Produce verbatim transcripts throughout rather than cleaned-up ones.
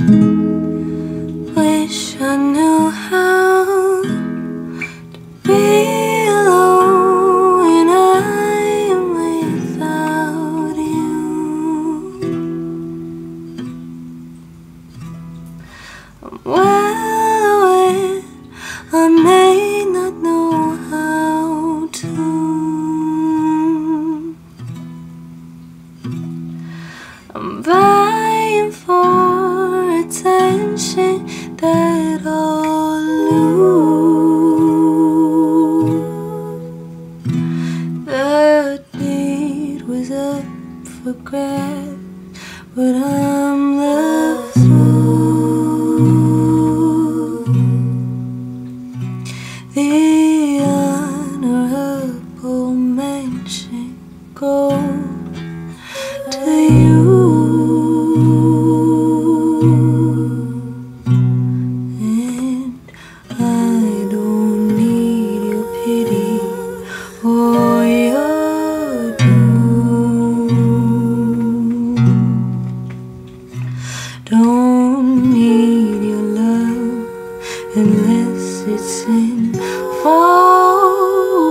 Wish I knew how to be alone when I am without you. I'm well aware I may not know how to. I'm vying for attention that I'll lose. The deed was up for grabs, but I'm left through. The honorable mention goes to you. Don't need your love unless it's in full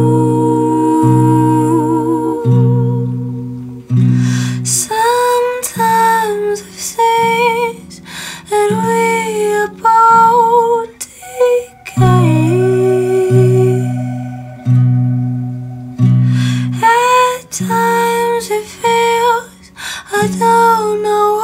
bloom. Sometimes I've seen that we are both decaying. At times it feels I don't know